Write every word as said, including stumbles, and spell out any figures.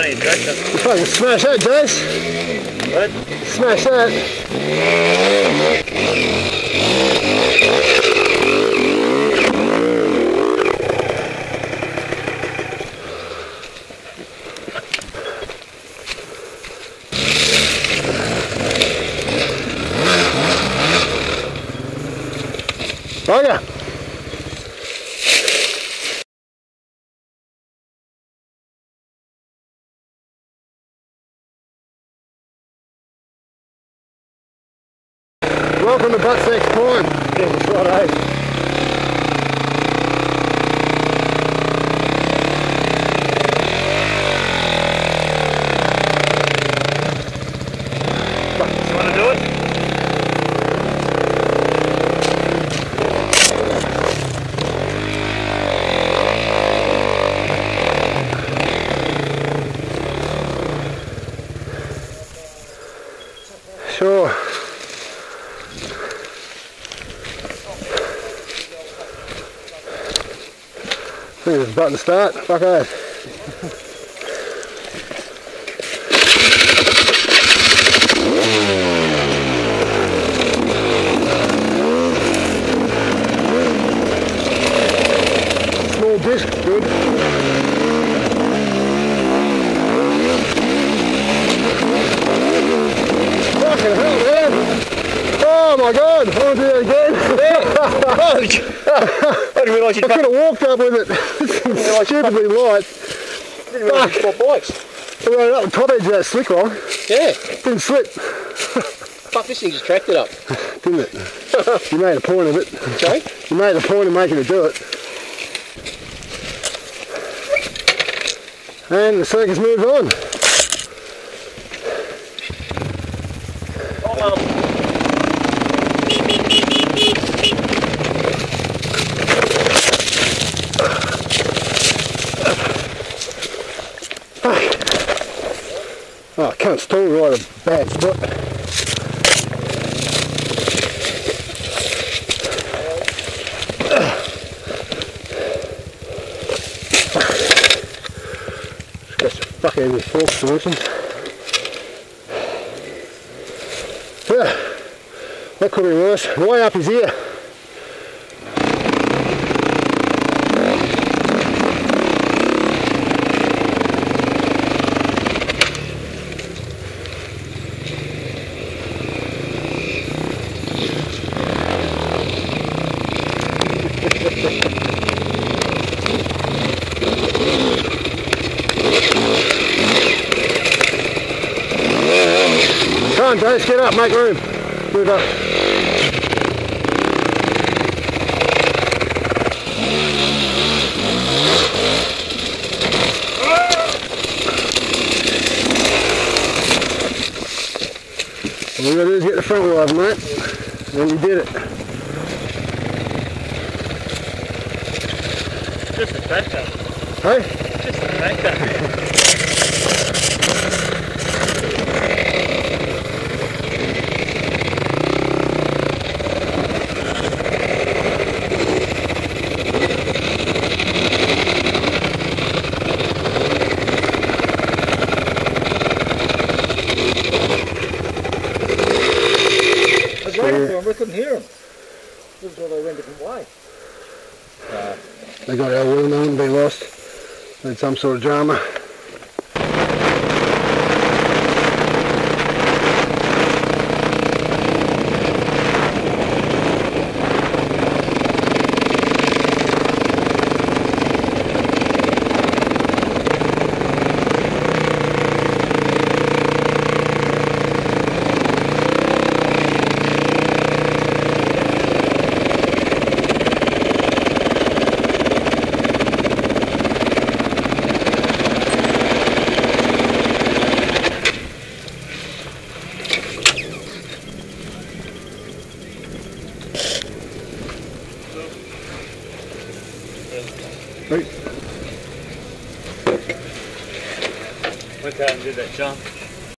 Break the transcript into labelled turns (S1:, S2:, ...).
S1: running a tractor.
S2: You fucking smash that, Jace.
S1: What?
S2: Smash that. Bugger. Welcome to Butt's next climb. Yeah, that's right, eh?
S1: You want to do it?
S2: Sure. I think it's about to start. Fuck off. Small disc, good. Fucking hell, man! Oh my god! I want to do that again!
S1: I didn't realise you'd
S2: I could have walked up with it. It's stupidly light.
S1: didn't realise you bought bikes.
S2: I rode up the top edge of that slick rock.
S1: Yeah.
S2: Didn't slip.
S1: Fuck, this thing just tracked it up.
S2: Didn't it? You made a point of it.
S1: Sorry?
S2: You made a point of making it do it. And the circus moves on.
S1: Oh, um,
S2: Oh, I can't still ride a bad spot. Just got some fucking heavy fork solutions. Yeah, that could be worse. The way up is here. Come on, Jace, get up, make room. Move up. All you gotta do is get the front wheel over, mate. And you did it.
S1: just a tractor.
S2: Hey?
S1: Just a tractor. We couldn't hear them. This is why they went a different way. Uh,
S2: they got our wheel, they wouldn't be lost. They had some sort of drama.
S1: We can't do that jump.